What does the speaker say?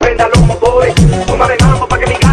prenda los motores. Tómame mambo pa' que mi